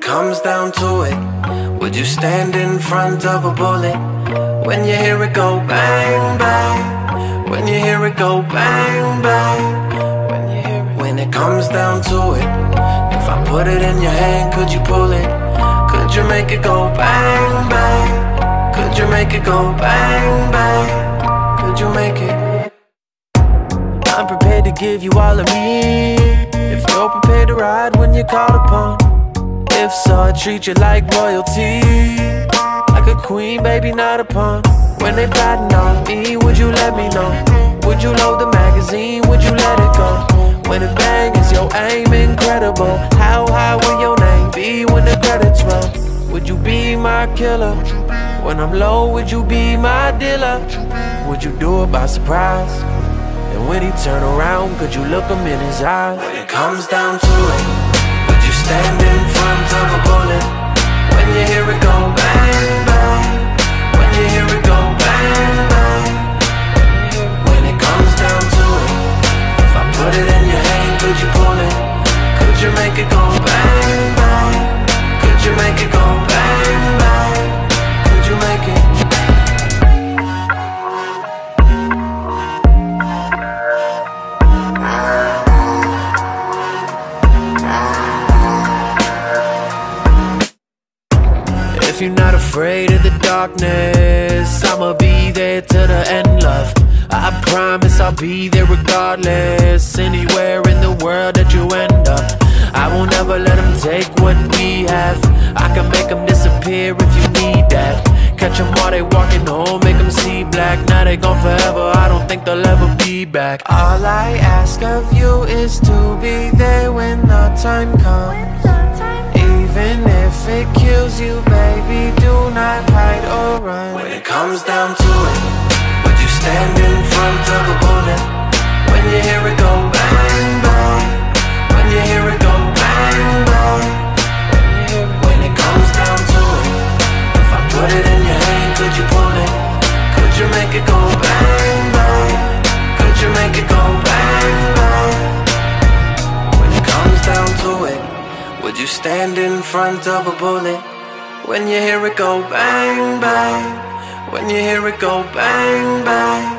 comes down to it, would you stand in front of a bullet? When you hear it go bang, bang, when you hear it go bang, bang, when it comes down to it, if I put it in your hand, could you pull it? Could you make it go bang, bang? Could you make it go bang, bang? Could you make it? I'm prepared to give you all of me, if you're prepared to ride when you're called upon. If so, I treat you like royalty, like a queen, baby, not a pawn. When they plotting on me, would you let me know? Would you load the magazine, would you let it go? When it bang, is your aim incredible? How high will your name be when the credits roll? Would you be my killer? When I'm low, would you be my dealer? Would you do it by surprise? And when he turn around, could you look him in his eyes? When it comes down to it, would you stand in front of a bullet? When you hear it go bang, bang, when you hear it go bang, bang, when it comes down to it, if I put it in your hand, could you pull it? Could you make it go bang, bang? Could you make it go bang, bang? Could you make it? If you're not afraid of the darkness, I'ma be there to the end, love. I promise I'll be there regardless, anywhere in the world that you end up. I won't ever let them take what we have. I can make them disappear if you need that. Catch them while they walking home, make them see black. Now they gone forever, I don't think they'll ever be back. All I ask of you is to be there when the time comes. Even if it kills you, baby, do not hide or run. When it comes down to it, would you stand in front of a bullet? When you hear it go bang, bang, when you hear it go bang, bang, when it comes down to it, if I put it in your hand, could you pull it? Could you make it go bang, bang? Could you make it go bang, bang? When it comes down to it, would you stand in front of a bullet? When you hear it go bang, bang, when you hear it go bang, bang,